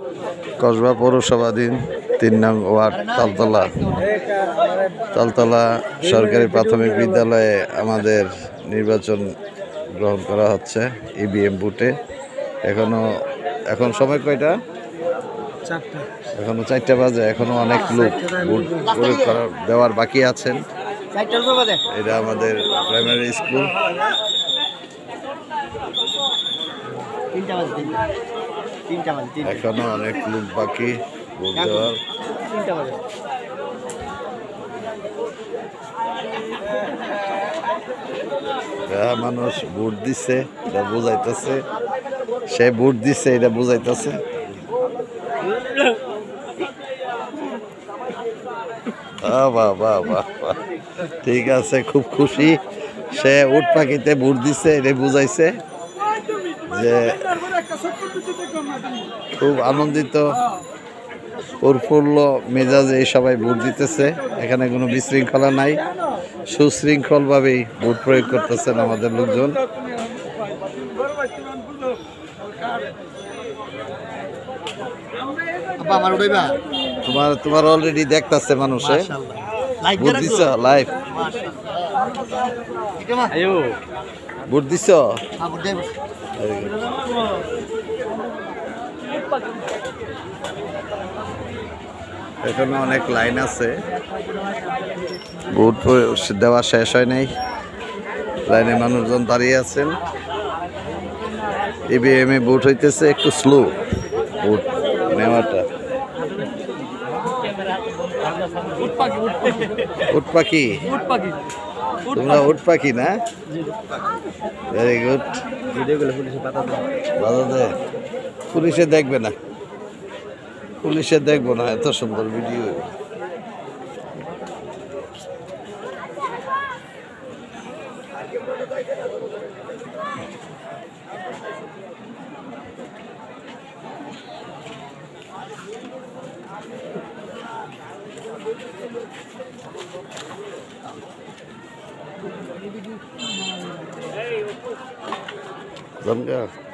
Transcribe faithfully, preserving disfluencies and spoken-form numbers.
কসবা পৌরসভাধীন তিন নং ওয়ার্ড তালতলা তালতলা সরকারি প্রাথমিক বিদ্যালয়ে আমাদের নির্বাচন গ্রহণ করা হচ্ছে ইভিএম বুথে। এখনো এখন সময় কয়টা? এখনো চারটা বাজে। এখনো অনেক লোক ভোট প্রয়োগ করার দেওয়ার বাকি আছেন। এটা আমাদের প্রাইমারি স্কুল। এখনো অনেক লোক বাকি ভোট দেওয়ার। মানুষ ভোট দিচ্ছে, এটা বুঝাইতেছে। সে ভোট দিচ্ছে, এটা বুঝাইতেছে। বাহ বাহ বাহ বাহ, ঠিক আছে, খুব খুশি। সে উট পাখিতে ভোট দিচ্ছে, এটা বুঝাইছে যে খুব আনন্দিত, উৎফুল্ল মেজাজে সবাই ভোট দিতেছে। এখানে কোনো বিশৃঙ্খলা নাই, সুশৃঙ্খলভাবেই ভোট প্রয়োগ করতেছেন আমাদের লোকজন। তোমার তোমার অলরেডি দেখতেছে মানুষে ভোট দিছ লাইভ ভোট দিছ। এখানে অনেক লাইন আছে, ভোট দেওয়া শেষ হয় নাই, লাইনে মানুষজন দাঁড়িয়ে আছেন। ইভিএম এ ভোট হইতেছে, একটু স্লো ভোট নেওয়াটা। উট পাখি, তোমরা উট পাখি না? Very good. পুলিশে দেখবে না, পুলিশে দেখবো না, এত সুন্দর ভিডিও। Hey,